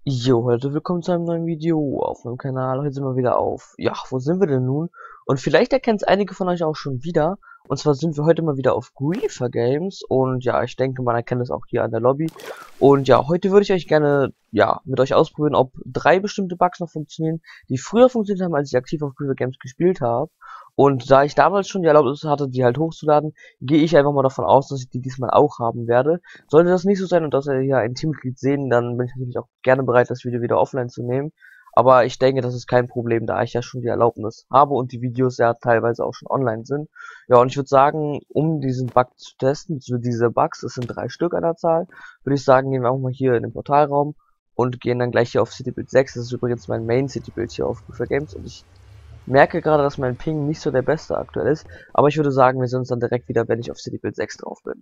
Jo, heute willkommen zu einem neuen Video auf meinem Kanal. Heute sind wir wieder auf, ja, wo sind wir denn nun? Und vielleicht erkennt es einige von euch auch schon wieder. Und zwar sind wir heute mal wieder auf Griefer Games. Und ja, ich denke, man erkennt es auch hier an der Lobby. Und ja, heute würde ich euch gerne, ja, mit euch ausprobieren, ob 3 bestimmte Bugs noch funktionieren, die früher funktioniert haben, als ich aktiv auf Griefer Games gespielt habe. Und da ich damals schon die Erlaubnis hatte, die halt hochzuladen, gehe ich einfach mal davon aus, dass ich die diesmal auch haben werde. Sollte das nicht so sein und dass wir hier ein Teammitglied sehen, dann bin ich natürlich auch gerne bereit, das Video wieder offline zu nehmen. Aber ich denke, das ist kein Problem, da ich ja schon die Erlaubnis habe und die Videos ja teilweise auch schon online sind. Ja, und ich würde sagen, um diesen Bug zu testen, beziehungsweise diese Bugs, es sind 3 Stück an der Zahl, würde ich sagen, gehen wir auch mal hier in den Portalraum und gehen dann gleich hier auf Citybuild 6. Das ist übrigens mein Main Citybuild hier auf Griefer Games und ich merke gerade, dass mein Ping nicht so der beste aktuell ist, aber ich würde sagen, wir sehen uns dann direkt wieder, wenn ich auf Citybuild 6 drauf bin.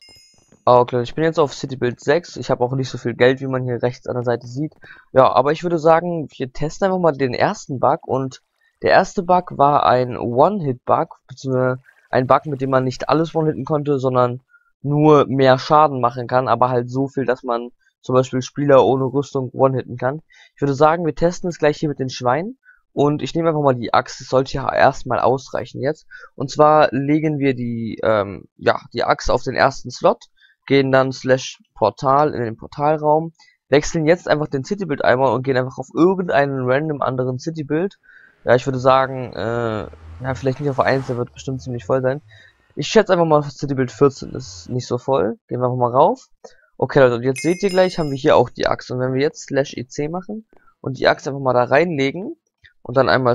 Okay, ich bin jetzt auf Citybuild 6. Ich habe auch nicht so viel Geld, wie man hier rechts an der Seite sieht. Ja, aber ich würde sagen, wir testen einfach mal den ersten Bug. Und der erste Bug war ein One-Hit-Bug, beziehungsweise ein Bug, mit dem man nicht alles One-Hitten konnte, sondern nur mehr Schaden machen kann, aber halt so viel, dass man zum Beispiel Spieler ohne Rüstung One-Hitten kann. Ich würde sagen, wir testen es gleich hier mit den Schweinen. Und ich nehme einfach mal die Axt, das sollte ja erstmal ausreichen jetzt. Und zwar legen wir die, ja, die Axt auf den ersten Slot, gehen dann /Portal in den Portalraum, wechseln jetzt einfach den Citybuild einmal und gehen einfach auf irgendeinen random anderen Citybuild. Ja, ich würde sagen, ja, vielleicht nicht auf 1, der wird bestimmt ziemlich voll sein. Ich schätze einfach mal, Citybuild 14 ist nicht so voll. Gehen wir einfach mal rauf. Okay, Leute, und jetzt seht ihr gleich, haben wir hier auch die Axt. Und wenn wir jetzt /EC machen und die Axt einfach mal da reinlegen und dann einmal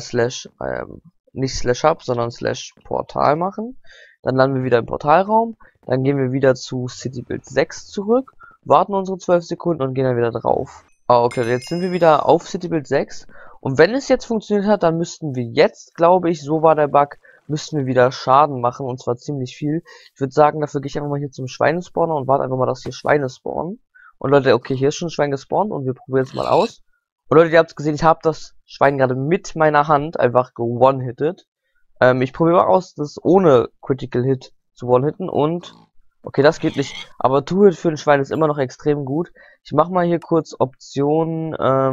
nicht /hub, sondern /Portal machen, dann landen wir wieder im Portalraum. Dann gehen wir wieder zu Citybuild 6 zurück, warten unsere 12 Sekunden und gehen dann wieder drauf. Okay, jetzt sind wir wieder auf Citybuild 6. Und wenn es jetzt funktioniert hat, dann müssten wir jetzt, glaube ich, so war der Bug, müssten wir wieder Schaden machen, und zwar ziemlich viel. Ich würde sagen, dafür gehe ich einfach mal hier zum Schweinespawner und warte einfach mal, dass hier Schweine spawnen. Und Leute, okay, hier ist schon ein Schwein gespawnt und wir probieren es mal aus. Und Leute, ihr habt es gesehen, ich habe das Schwein gerade mit meiner Hand einfach ge-one-hitted. Ich probiere mal aus, das ohne Critical Hit zu one-hitten und okay, das geht nicht, aber Two-Hit für ein Schwein ist immer noch extrem gut. Ich mache mal hier kurz Option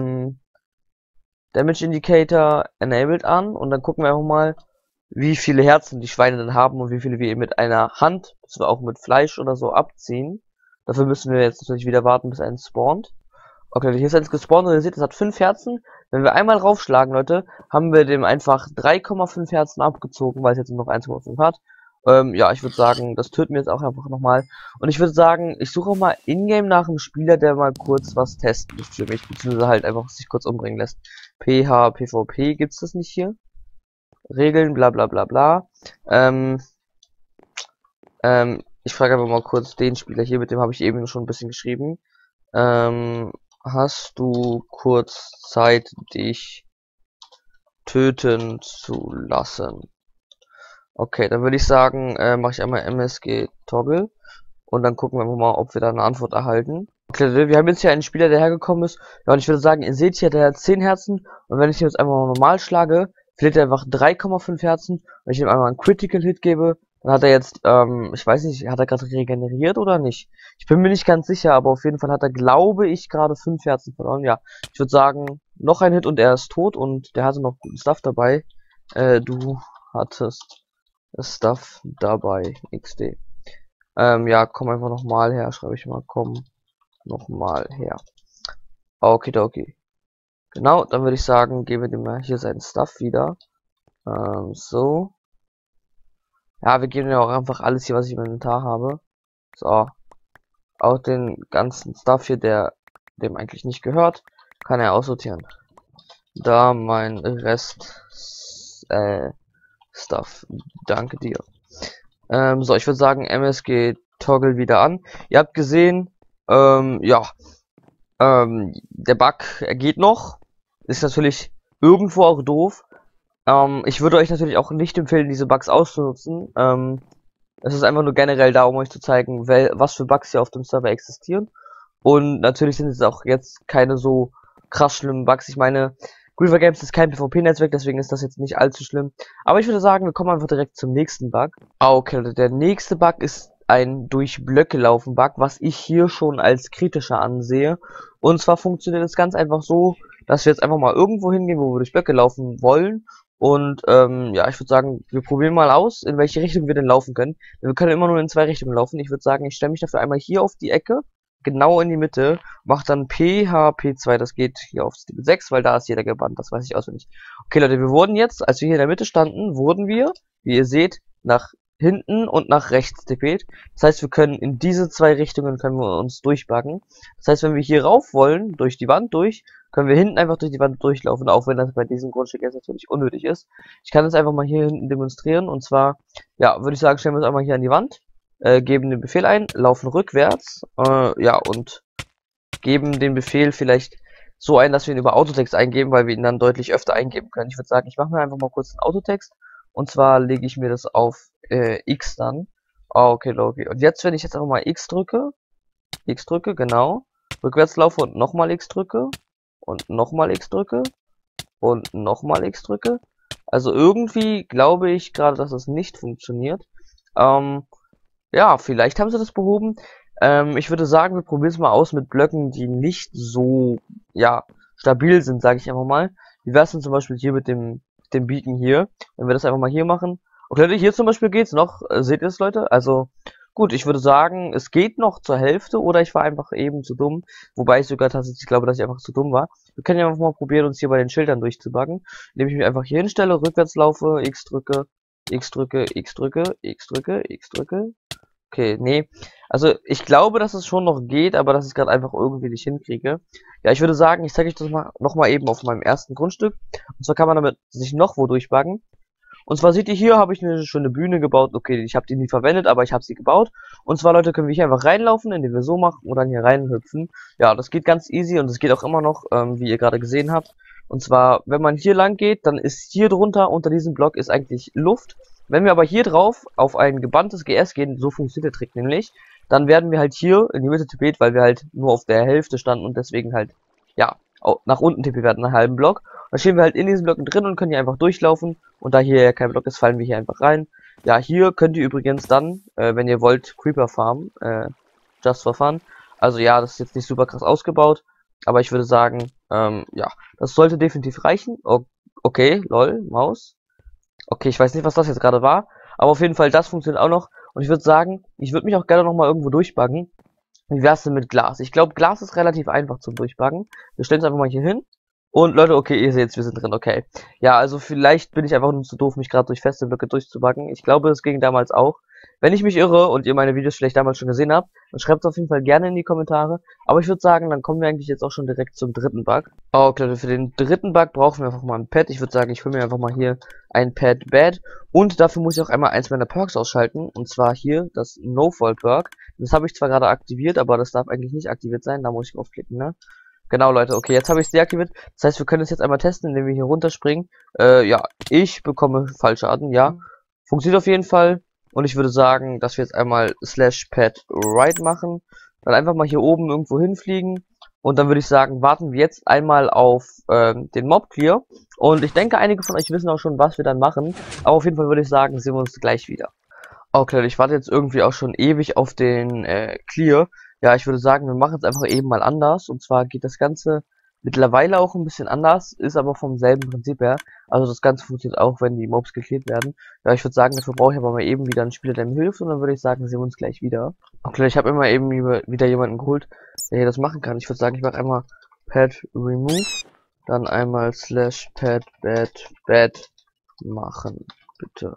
Damage Indicator Enabled an und dann gucken wir einfach mal, wie viele Herzen die Schweine dann haben und wie viele wir mit einer Hand, also auch mit Fleisch oder so, abziehen. Dafür müssen wir jetzt natürlich wieder warten, bis eins spawnt. Okay, hier ist eins gespawnt und ihr seht, es hat 5 Herzen. Wenn wir einmal raufschlagen, Leute, haben wir dem einfach 3,5 Herzen abgezogen, weil es jetzt nur noch 1,5 hat. Ja, ich würde sagen, das töten wir jetzt auch einfach nochmal. Und ich würde sagen, ich suche auch mal in-game nach einem Spieler, der mal kurz was testen lässt für mich, beziehungsweise halt einfach sich kurz umbringen lässt. PH, PvP, gibt's das nicht hier? Regeln, bla bla bla bla. Ich frage einfach mal kurz den Spieler hier, mit dem habe ich eben schon ein bisschen geschrieben. Hast du kurz Zeit, dich töten zu lassen? Okay, dann würde ich sagen, mache ich einmal MSG Toggle und dann gucken wir mal, ob wir da eine Antwort erhalten. Okay, wir haben jetzt hier einen Spieler, der hergekommen ist. Ja, und ich würde sagen, ihr seht hier, der hat 10 Herzen und wenn ich ihn jetzt einfach mal normal schlage, verliert er einfach 3,5 Herzen. Wenn ich ihm einmal einen Critical Hit gebe, dann hat er jetzt, ich weiß nicht, hat er gerade regeneriert oder nicht? Ich bin mir nicht ganz sicher, aber auf jeden Fall hat er, glaube ich, gerade 5 Herzen verloren. Ja, ich würde sagen, noch ein Hit und er ist tot und der hatte noch guten Stuff dabei. Du hattest Stuff dabei, XD. Ja, komm einfach nochmal her, schreibe ich mal, komm nochmal her. Okay. Genau, dann würde ich sagen, geben wir dem mal hier seinen Stuff wieder. So. Ja, wir geben ja auch einfach alles hier, was ich im Inventar habe. So. Auch den ganzen Stuff hier, der dem eigentlich nicht gehört, kann er aussortieren. Da mein Rest, Stuff. Danke dir. So, ich würde sagen, MSG Toggle wieder an. Ihr habt gesehen, ja, der Bug, er geht noch. Ist natürlich irgendwo auch doof. Ich würde euch natürlich auch nicht empfehlen, diese Bugs auszunutzen. Es ist einfach nur generell da, um euch zu zeigen, was für Bugs hier auf dem Server existieren. Und natürlich sind es auch jetzt keine so krass schlimmen Bugs. Ich meine, Griefer Games ist kein PvP-Netzwerk, deswegen ist das jetzt nicht allzu schlimm. Aber ich würde sagen, wir kommen einfach direkt zum nächsten Bug. Okay, der nächste Bug ist ein durch Blöcke laufen Bug, was ich hier schon als kritischer ansehe. Und zwar funktioniert es ganz einfach so, dass wir jetzt einfach mal irgendwo hingehen, wo wir durch Blöcke laufen wollen. Und ja, ich würde sagen, wir probieren mal aus, in welche Richtung wir denn laufen können. Wir können immer nur in zwei Richtungen laufen. Ich würde sagen, ich stelle mich dafür einmal hier auf die Ecke, genau in die Mitte, mache dann PHP2, das geht hier auf Step 6, weil da ist jeder gebannt, das weiß ich auswendig. Okay Leute, wir wurden jetzt, als wir hier in der Mitte standen, wurden wir, wie ihr seht, nach hinten und nach rechts tippet. Das heißt, wir können in diese zwei Richtungen können wir uns durchbuggen. Das heißt, wenn wir hier rauf wollen, durch die Wand durch, können wir hinten einfach durch die Wand durchlaufen, auch wenn das bei diesem Grundstück jetzt natürlich unnötig ist. Ich kann das einfach mal hier hinten demonstrieren, und zwar, ja, würde ich sagen, stellen wir uns einmal hier an die Wand, geben den Befehl ein, laufen rückwärts, ja, und geben den Befehl vielleicht so ein, dass wir ihn über Autotext eingeben, weil wir ihn dann deutlich öfter eingeben können. Ich würde sagen, ich mache mir einfach mal kurz einen Autotext, und zwar lege ich mir das auf X dann. Ah, okay, okay. Und jetzt, wenn ich jetzt einfach mal X drücke, genau, rückwärts laufe und nochmal X drücke, und nochmal X drücke, und nochmal X drücke. Also irgendwie glaube ich gerade, dass es nicht funktioniert. Ja, vielleicht haben sie das behoben. Ich würde sagen, wir probieren es mal aus mit Blöcken, die nicht so, ja, stabil sind, sage ich einfach mal. Wie wäre es denn zum Beispiel hier mit dem Beacon hier? Wenn wir das einfach mal hier machen. Okay, Leute, hier zum Beispiel geht's noch. Seht ihr es, Leute? Also, gut, ich würde sagen, es geht noch zur Hälfte, oder ich war einfach eben zu dumm. Wobei ich sogar tatsächlich glaube, dass ich einfach zu dumm war. Wir können ja einfach mal probieren, uns hier bei den Schildern durchzubuggen. Indem ich mich einfach hier hinstelle, rückwärts laufe, X drücke, X drücke, X drücke, X drücke, X drücke. Okay, nee. Also, ich glaube, dass es schon noch geht, aber dass ich gerade einfach irgendwie nicht hinkriege. Ja, ich würde sagen, ich zeige euch das mal noch mal eben auf meinem ersten Grundstück. Und zwar kann man damit sich noch wo durchbuggen. Und zwar seht ihr, hier habe ich eine schöne Bühne gebaut. Okay, ich habe die nie verwendet, aber ich habe sie gebaut. Und zwar, Leute, können wir hier einfach reinlaufen, indem wir so machen und dann hier reinhüpfen. Ja, das geht ganz easy, und es geht auch immer noch, wie ihr gerade gesehen habt. Und zwar, wenn man hier lang geht, dann ist hier drunter, unter diesem Block, ist eigentlich Luft. Wenn wir aber hier drauf auf ein gebanntes GS gehen, so funktioniert der Trick nämlich, dann werden wir halt hier in die Mitte tippet, weil wir halt nur auf der Hälfte standen und deswegen halt, ja, nach unten tippet werden, einen halben Block. Dann stehen wir halt in diesen Blöcken drin und können hier einfach durchlaufen. Und da hier ja kein Block ist, fallen wir hier einfach rein. Ja, hier könnt ihr übrigens dann, wenn ihr wollt, Creeper farmen, just for fun. Also ja, das ist jetzt nicht super krass ausgebaut, aber ich würde sagen, ja, das sollte definitiv reichen. Okay, lol, Maus. Okay, ich weiß nicht, was das jetzt gerade war, aber auf jeden Fall, das funktioniert auch noch. Und ich würde sagen, ich würde mich auch gerne noch mal irgendwo durchbuggen. Wie wär's denn mit Glas? Ich glaube, Glas ist relativ einfach zum Durchbuggen. Wir stellen es einfach mal hier hin. Und Leute, okay, ihr seht, wir sind drin, okay. Ja, also vielleicht bin ich einfach nur zu doof, mich gerade durch feste Blöcke durchzubuggen. Ich glaube, das ging damals auch. Wenn ich mich irre und ihr meine Videos vielleicht damals schon gesehen habt, dann schreibt es auf jeden Fall gerne in die Kommentare. Aber ich würde sagen, dann kommen wir eigentlich jetzt auch schon direkt zum dritten Bug. Okay, Leute, für den dritten Bug brauchen wir einfach mal ein Pad. Ich würde sagen, ich hole mir einfach mal hier ein Pad Bad. Und dafür muss ich auch einmal eins meiner Perks ausschalten. Und zwar hier das No-Fall Perk. Das habe ich zwar gerade aktiviert, aber das darf eigentlich nicht aktiviert sein. Da muss ich draufklicken, ne? Genau, Leute, okay, jetzt habe ich es deaktiviert. Das heißt, wir können es jetzt einmal testen, indem wir hier runterspringen. Ja, ich bekomme Fallschaden, ja. Funktioniert auf jeden Fall. Und ich würde sagen, dass wir jetzt einmal /pad_right machen. Dann einfach mal hier oben irgendwo hinfliegen. Und dann würde ich sagen, warten wir jetzt einmal auf den Mob Clear. Und ich denke, einige von euch wissen auch schon, was wir dann machen. Aber auf jeden Fall würde ich sagen, sehen wir uns gleich wieder. Okay, ich warte jetzt irgendwie auch schon ewig auf den Clear. Ja, ich würde sagen, wir machen es einfach eben mal anders. Und zwar geht das Ganze mittlerweile auch ein bisschen anders, ist aber vom selben Prinzip her. Also das Ganze funktioniert auch, wenn die Mobs geklärt werden. Ja, ich würde sagen, dafür brauche ich aber mal eben wieder einen Spieler, der mir hilft. Und dann würde ich sagen, sehen wir uns gleich wieder. Okay, ich habe immer eben wieder jemanden geholt, der hier das machen kann. Ich würde sagen, ich mache einmal Pad Remove. Dann einmal /pad_bad machen, bitte.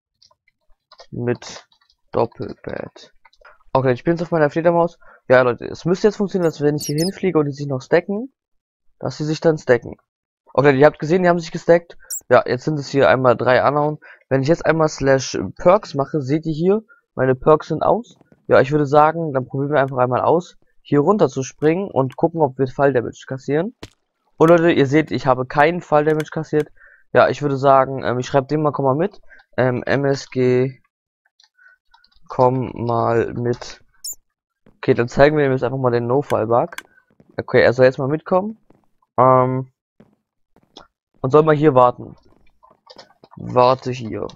Mit Doppelbad. Okay, ich bin jetzt auf meiner Fledermaus. Ja, Leute, es müsste jetzt funktionieren, dass wenn ich hier hinfliege und die sich noch stacken, dass sie sich dann stacken. Okay, ihr habt gesehen, die haben sich gestackt. Ja, jetzt sind es hier einmal 3 Anhauen. Wenn ich jetzt einmal /Perks mache, seht ihr hier, meine Perks sind aus. Ja, ich würde sagen, dann probieren wir einfach einmal aus, hier runter zu springen und gucken, ob wir Falldamage kassieren. Und Leute, ihr seht, ich habe keinen Falldamage kassiert. Ja, ich würde sagen, ich schreibe den mal, komm mal mit. MSG, komm mal mit. Okay, dann zeigen wir ihm jetzt einfach mal den No-Fall-Bug. Okay, er soll jetzt mal mitkommen. Und soll mal hier warten. Warte hier.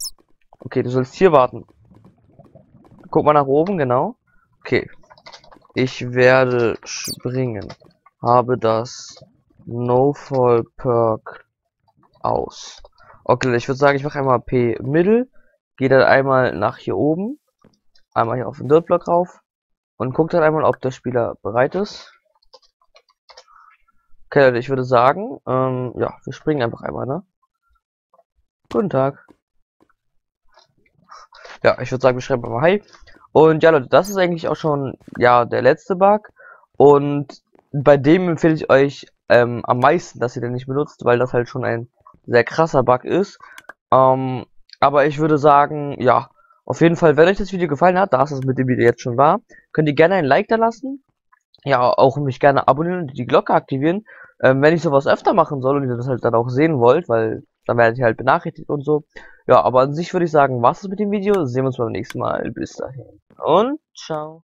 Okay, du sollst hier warten. Guck mal nach oben, genau. Okay. Ich werde springen. Habe das No-Fall Perk aus. Okay, ich würde sagen, ich mache einmal P Mittel. Gehe dann einmal nach hier oben. Einmal hier auf den Dirtblock rauf. Und guck dann einmal, ob der Spieler bereit ist. Okay, Leute, ich würde sagen, ja, wir springen einfach einmal, ne? Guten Tag. Ja, ich würde sagen, wir schreiben mal Hi. Und ja, Leute, das ist eigentlich auch schon, ja, der letzte Bug. Und bei dem empfehle ich euch am meisten, dass ihr den nicht benutzt, weil das halt schon ein sehr krasser Bug ist. Aber ich würde sagen, ja, auf jeden Fall, wenn euch das Video gefallen hat, da es mit dem Video jetzt schon war, könnt ihr gerne ein Like da lassen. Ja, auch mich gerne abonnieren und die Glocke aktivieren, wenn ich sowas öfter machen soll und ihr das halt dann auch sehen wollt, weil dann werdet ihr halt benachrichtigt und so. Ja, aber an sich würde ich sagen, was ist mit dem Video? Sehen wir uns beim nächsten Mal. Bis dahin und ciao.